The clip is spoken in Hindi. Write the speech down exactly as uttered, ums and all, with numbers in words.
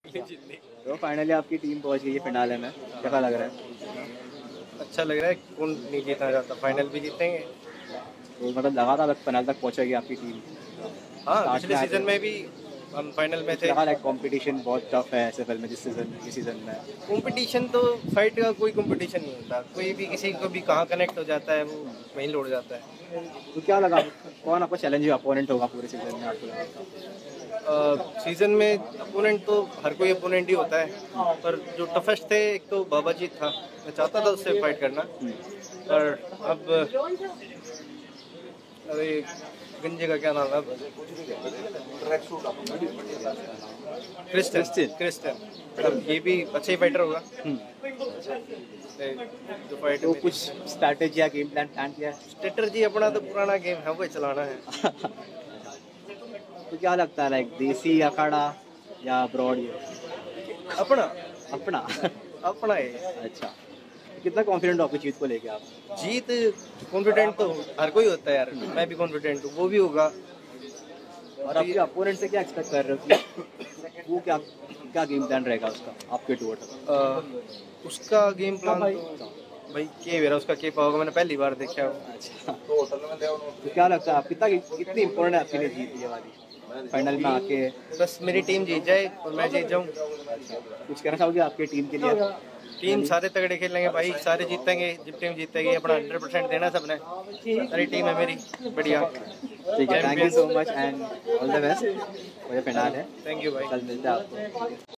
जीत ली। तो फाइनली आपकी टीम पहुंच गई है फिनाले में, कैसा लग रहा है? अच्छा लग रहा है, कौन नहीं जीतना चाहता, फाइनल भी जीतेंगे। तो मतलब लगा था फाइनल तक पहुंचेगी आपकी टीम? हाँ, स्टार्ट पिछले में आए सीजन थे, में भी हम फाइनल में कुछ थे। लगा लाइक कंपटीशन बहुत टफ है एसएफएल में जिस सीजन इस सीजन में? कंपटीशन तो फाइट का कोई कंपटीशन नहीं होता, कोई भी किसी को भी कहाँ कनेक्ट हो जाता है वो वहीं लौट जाता है। तो क्या लगा, कौन आपका चैलेंजिंग अपोनेंट होगा पूरे सीजन में आपको लगा? सीजन में अपोनेंट तो हर कोई अपोनेंट ही होता है, पर जो टफेस्ट थे एक तो बाबाजीत था, मैं चाहता था उससे फाइट करना, पर अब अरे गंजे का क्या नाम है, क्रिस्टन क्रिस्टन अब ये भी अच्छा ही फाइटर होगा। जो फाइट तो कुछ स्ट्रैटेजी या गेम प्लान प्लान किया है? स्ट्रेटर्जी अपना तो पुराना गेम है, वो चलाना है। तो क्या लगता है लाइक देसी अखाड़ा या ब्रॉड? अपना अपना अपना है। अच्छा, कितना कॉन्फिडेंट हो आपकी जीत को लेके आप? जीत कॉन्फिडेंट तो हर कोई होता है यार, मैं भी कॉन्फिडेंट हूँ, वो भी होगा। और आपके अपोनेंट से क्या एक्सपेक्ट कर रहे हो कि वो क्या क्या गेम प्लान रहेगा उसका आपके टूर तक? उसका गेम प्लान तो भाई के मेरा उसका के होगा, मैंने पहली बार देखा है। अच्छा, तो क्या लगता है आप कितना कितनी इम्पोर्टेंट है आपके लिए जीत ये वाली फाइनल में आके? बस मेरी टीम जीत जाए और मैं जीत जाऊँ। कुछ कहना चाहोगे आपके टीम के लिए? टीम सारे तगड़े खेलेंगे भाई, सारे जीतेंगे, जब टीम जीतेगी अपना हंड्रेड परसेंट देना सबने। सारी टीम है मेरी बढ़िया। ठीक है, thank you so much and all the best. मुझे फिनाल है। थैंक यू भाई, कल मिलते हैं आपको।